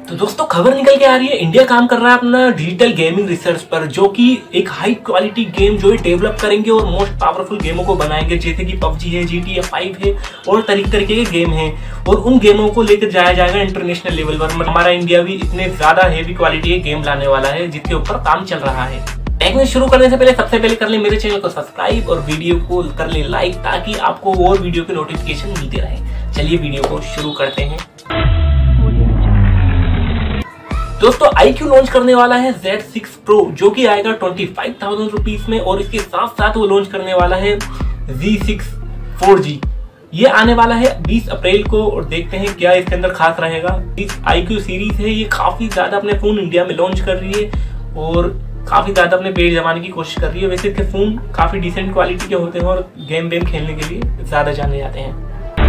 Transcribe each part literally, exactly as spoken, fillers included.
तो दोस्तों खबर निकल के आ रही है, इंडिया काम कर रहा है अपना डिजिटल गेमिंग रिसर्च पर, जो कि एक हाई क्वालिटी गेम जो है डेवलप करेंगे और मोस्ट पावरफुल गेमों को बनाएंगे, जैसे कि पबजी है, जी टी ए फाइव है और तरीके तरीके के गेम हैं। और उन गेमों को लेकर जाया जाएगा इंटरनेशनल लेवल पर। हमारा इंडिया भी इतने ज्यादा हेवी क्वालिटी के गेम लाने वाला है जिसके ऊपर काम चल रहा है। टेक न्यूज़ शुरू करने से पहले सबसे पहले कर ले मेरे चैनल को सब्सक्राइब और वीडियो को कर ले लाइक, ताकि आपको और वीडियो के नोटिफिकेशन मिलते रहे। चलिए वीडियो को शुरू करते हैं। दोस्तों आई क्यू लॉन्च करने वाला है ज़ेड सिक्स प्रो, जो कि आएगा ट्वेंटी फाइव थाउजेंड रुपीज में, और इसके साथ साथ वो लॉन्च करने वाला है जी सिक्स फोर जी। ये आने वाला है बीस अप्रैल को, और देखते हैं क्या इसके अंदर खास रहेगा। इस आई क्यू सीरीज है, ये काफी ज्यादा अपने फोन इंडिया में लॉन्च कर रही है और काफी ज्यादा अपने पेज जमाने की कोशिश कर रही है। वैसे इसके फोन काफी डिसेंट क्वालिटी के होते हैं और गेम वेम खेलने के लिए ज्यादा जाने जाते हैं।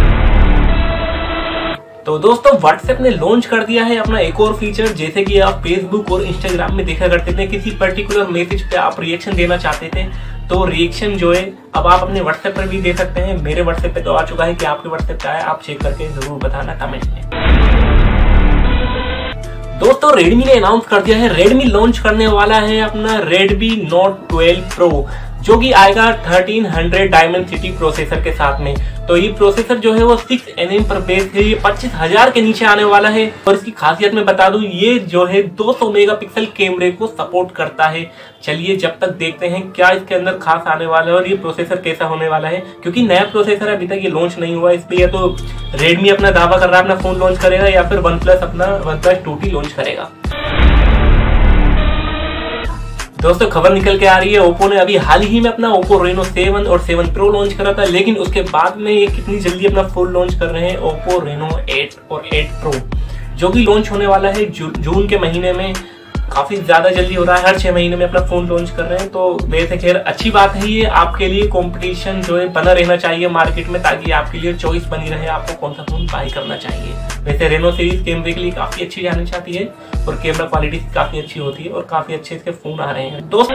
तो दोस्तों व्हाट्सएप ने लॉन्च कर दिया है अपना एक और फीचर, जैसे कि आप फेसबुक और इंस्टाग्राम में देखा करते थे, किसी पर्टिकुलर मैसेज पे आप रिएक्शन देना चाहते थे, तो रिएक्शन जो है अब आप अपने व्हाट्सएप पर भी दे सकते हैं। मेरे व्हाट्सएप पे तो आ चुका है, कि आपके व्हाट्सएप पे आया आप चेक करके जरूर बताना कमेंट में। दोस्तों रेडमी ने अनाउंस कर दिया है, रेडमी लॉन्च करने वाला है अपना रेडमी नोट ट्वेल्व प्रो, जो कि आएगा थर्टीन हंड्रेड डायमेंसिटी प्रोसेसर के साथ में। तो ये प्रोसेसर जो है वो सिक्स एन एम पर बेस है, ये पच्चीस हजार के नीचे आने वाला है। और इसकी खासियत मैं बता दूं, ये जो है दो सौ मेगापिक्सल कैमरे को सपोर्ट करता है। चलिए जब तक देखते हैं क्या इसके अंदर खास आने वाला है और ये प्रोसेसर कैसा होने वाला है, क्योंकि नया प्रोसेसर अभी तक ये लॉन्च नहीं हुआ, इसलिए तो रेडमी अपना दावा कर रहा है अपना फोन लॉन्च करेगा, या फिर वन प्लस अपना OnePlus two T launch करेगा। दोस्तों खबर निकल के आ रही है, ओप्पो ने अभी हाल ही में अपना ओप्पो रेनो सेवन और सेवन प्रो लॉन्च करा था, लेकिन उसके बाद में ये कितनी जल्दी अपना फोन लॉन्च कर रहे हैं, ओप्पो रेनो एट और एट प्रो, जो कि लॉन्च होने वाला है जू, जून के महीने में। काफी ज्यादा जल्दी हो रहा है, हर छह महीने में अपना फोन लॉन्च कर रहे हैं। तो वैसे खैर अच्छी बात है, ये आपके लिए कंपटीशन जो है बना रहना चाहिए मार्केट में, ताकि आपके लिए चॉइस बनी रहे आपको कौन सा फोन बाय करना चाहिए। वैसे रेनो सीरीज कैमरे के लिए काफी अच्छी जानी चाहती है और कैमरा क्वालिटी काफी अच्छी होती है और काफी अच्छे इसके फोन आ रहे हैं। दोस्तों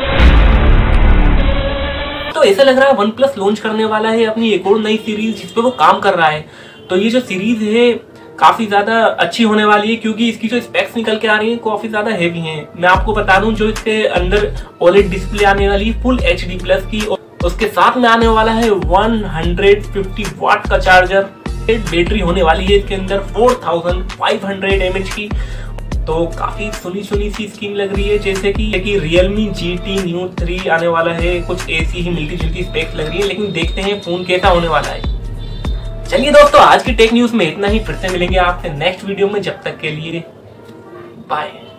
तो ऐसा लग रहा है वन प्लस लॉन्च करने वाला है अपनी एक और नई सीरीज, जिसपे वो काम कर रहा है। तो ये जो सीरीज है काफी ज्यादा अच्छी होने वाली है, क्योंकि इसकी जो स्पेक्स निकल के आ रही है काफी ज्यादा हेवी हैं। मैं आपको बता दूं, जो इसके अंदर ओलेड डिस्प्ले आने वाली है फुल एच डी प्लस की, और उसके साथ में आने वाला है वन हंड्रेड फिफ्टी वाट का चार्जर। बैटरी होने वाली है इसके अंदर four thousand five hundred M H की। तो काफी सुनी सुनी सी स्कीम लग रही है, जैसे कि कि Realme G T Neo three आने वाला है, कुछ ऐसी ही मिलती जुलती स्पेक्स लग रही है, लेकिन देखते हैं फोन कैसा होने वाला है। चलिए दोस्तों आज की टेक न्यूज में इतना ही, फिर से मिलेंगे आपसे नेक्स्ट वीडियो में, जब तक के लिए बाय।